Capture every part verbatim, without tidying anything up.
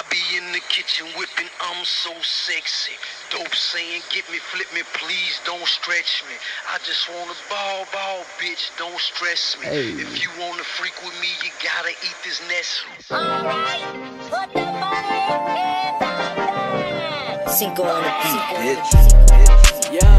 be in the kitchen whipping, I'm so sexy. Dope saying, get me, flip me, please don't stretch me. I just wanna ball, ball, bitch, don't stress me. Hey. If you wanna freak with me, you gotta eat this Nestle. Alright, put the money in the bag. Cinco on the beat, bitch. Yeah,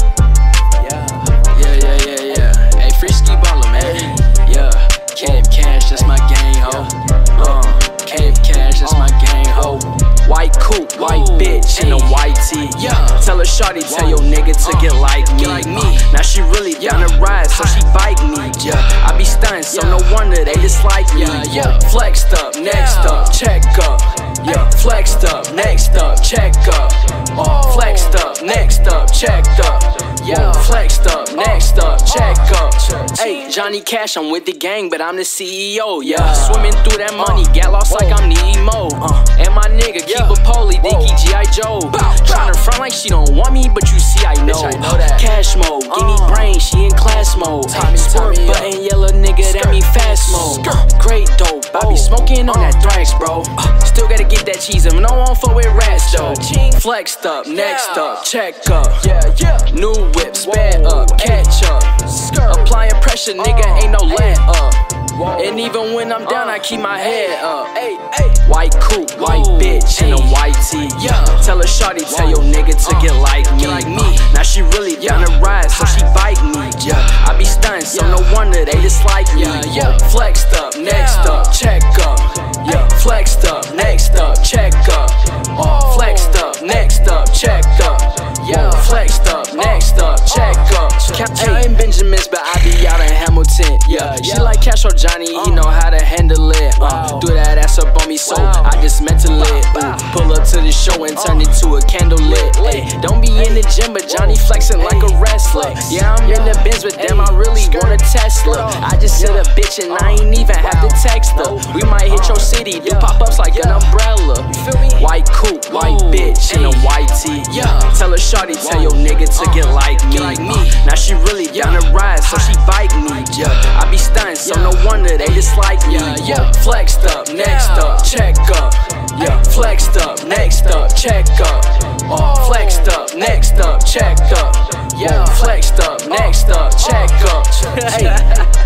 yeah, yeah, yeah, yeah, yeah. Hey, Frisky baller, man. Yeah, Cape Cash, that's my gang, ho. Uh, Cape Cash, that's my gang, ho. White coupe, white bitch in a white tee. Yeah, tell her shawty, tell your nigga to get like me. Uh, now she really down to ride, so she bike me. Yeah, I be stunning, so no wonder they dislike me. Yeah, flexed up, next up, check up. Yeah, flexed up, next up, check up. Uh, flexed up, next up, checked up. Yeah, flexed up, next up, check up. Hey, Johnny Cash, I'm with the gang, but I'm the C E O. Yeah, swimming through that money, get lost like I'm Nemo. Uh, and my nigga keep a pole, think he G I Joe. Tryna front like she don't want me, but you see I know. Cash mode, give me brain, she in class mode. Sport button, yellow nigga, that mean fast mode. Great dope, I be smoking on that Thrax, bro. Still gotta get that cheese, and no one fuck with rats though. Flexed up, next up, check up. New whip, sped up, catch up. Applying pressure, nigga, ain't no let up. And even when I'm down, I keep my head up. White coupe, white bitch in a white tee. Tell her shawty, tell your nigga to get like me. Now she really down to ride, so she bike me. Yeah, I be stunning, so no wonder they dislike me. Flexed up, next up, check up. Yeah, flexed up, next up, check up. Uh, flexed up, next up, check up. Yeah, flexed up, next up, check up. Counting Benjamins, but I be out in Hamilton. Yeah, she like Cash or Johnny, he know how to handle it. Uh, do that ass up on me, so I dismantle it. Ooh, pull up to the show and turn it to a candle lit. Ay, don't be in the gym, but Johnny flexing like a wrestler. Yeah, I'm in the Benz, but damn, I really want a Tesla. I just hit a bitch and I ain't even have to text her. We might hit your city, do pop-ups like an umbrella. White coupe, white bitch in a white tee. Tell her shawty, tell your nigga to get like me. Now she really down to ride, so she bike me. Yeah, I be stunning, so no wonder they dislike me. Yeah, flexed up, next up, check up. Yeah, flexed up, next up, check up. Uh, flexed up, next up, check up. Yeah, flexed up, next up, check up. Hey.